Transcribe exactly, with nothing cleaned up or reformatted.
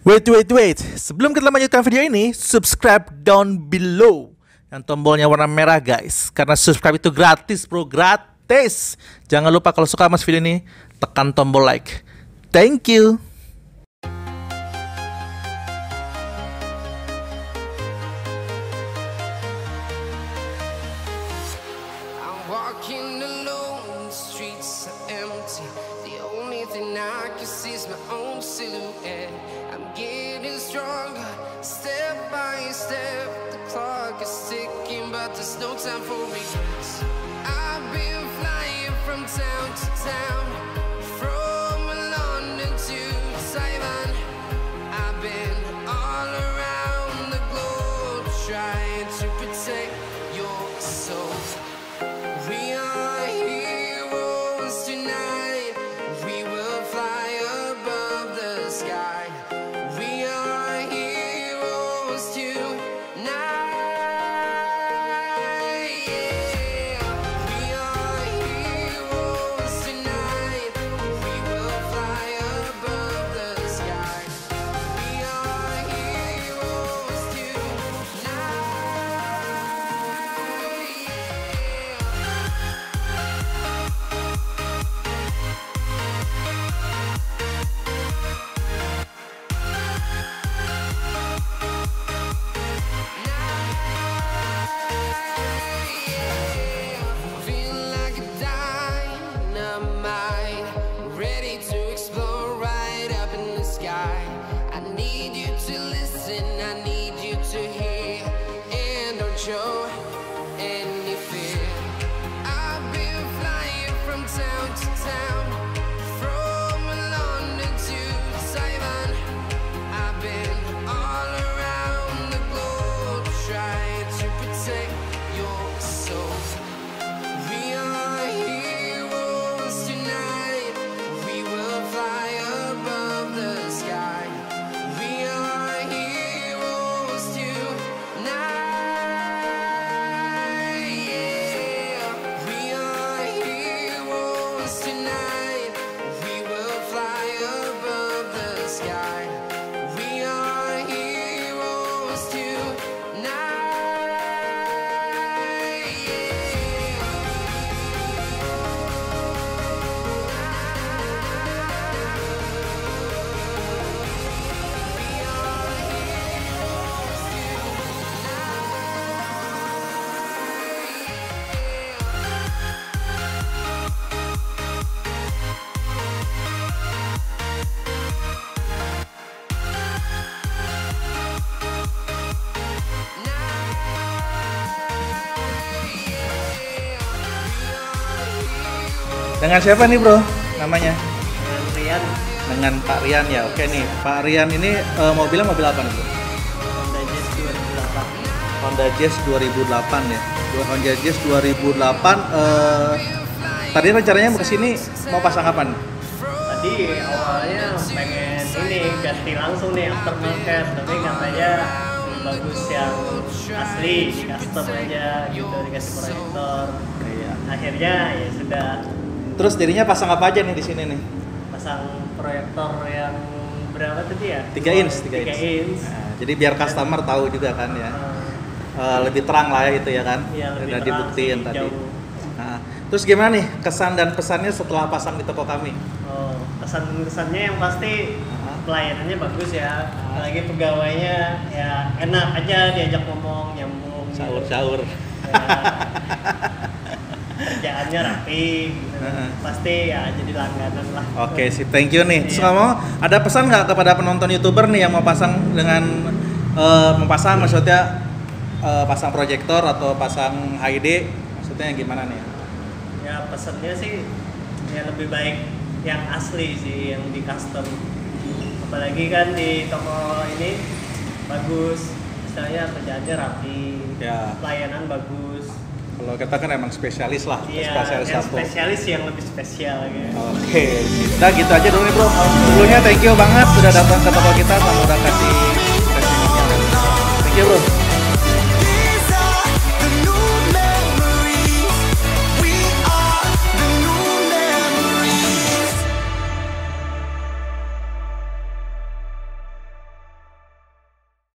Wait, wait, wait. Sebelum kita melanjutkan video ini, subscribe down below. Yang tombolnya warna merah, guys. Karena subscribe itu gratis, bro. Gratis. Jangan lupa kalau suka mas video ini, tekan tombol like. Thank you. Walking alone, the streets are empty. The only thing I can see is my own silhouette. I'm getting stronger, step by step. The clock is ticking, but there's no time for regrets. I've been flying from town to town, from London to Taiwan. I've been all around the globe, trying to protect your soul. We are heroes tonight. We will fly above the sky. We are heroes tonight. Yeah. We are heroes tonight. We will fly above the sky. We are heroes tonight. Feel like a dynamite, ready to explode right up in the sky. I need you to listen, I need you to hear, and don't show any fear. I've been flying from town to town, from London to Taiwan. I've been all around the globe, trying to protect your soul. We are heroes tonight. We will fly above the sky. We are heroes tonight. Yeah. We are heroes tonight. We will fly above the sky. We are heroes tonight. Dengan siapa nih, bro? Namanya? Dengan Rian, Dengan Pak Rian ya. Oke nih, Pak Rian ini eh, mobilnya mobil apa nih, bro? Honda Jazz dua ribu delapan. Honda Jazz dua ribu delapan ya. Honda Jazz dua ribu delapan. Eh, tadi rencananya mau kesini mau pasang apa nih? Tadi awalnya pengen ini ganti langsung nih aftermarket, tapi katanya lebih bagus yang asli, di custom aja gitu, dikasih proyektor. Iya. Akhirnya ya sudah Terus jadinya pasang apa aja nih di sini nih? pasang proyektor yang berapa tadi ya? tiga inch, tiga tiga inch. inch. Nah, jadi biar customer tahu juga kan ya. Uh, Eh, lebih terang lah ya itu ya kan. Iya, lebih Udah terang dibuktiin sih, tadi. jauh. Nah, terus gimana nih kesan dan pesannya setelah pasang di toko kami? Oh, kesan-kesannya yang pasti Aha. pelayanannya bagus ya, apalagi pegawainya ya enak aja diajak ngomong, nyambung. Sahur-sahur. Ya, kerjaannya rapi, gitu. Heeh. Pasti ya jadi langganan lah. Oke sih, thank you nih. Terus Iya. kamu ada pesan nggak kepada penonton YouTuber nih yang mau pasang dengan eh, mempasang maksudnya eh, pasang proyektor atau pasang H D, maksudnya gimana nih? Ya pesannya sih ya lebih baik yang asli sih, yang di custom. Apalagi kan di toko ini bagus, misalnya kerjaannya rapi, Ya. pelayanan bagus. Kalau kita kan emang spesialis lah, Iya, spesialis yang satu. spesialis yang lebih spesial gitu. Oke, kita gitu aja dulu nih bro. Sebelumnya thank you banget sudah datang ke toko kita sama udah kasih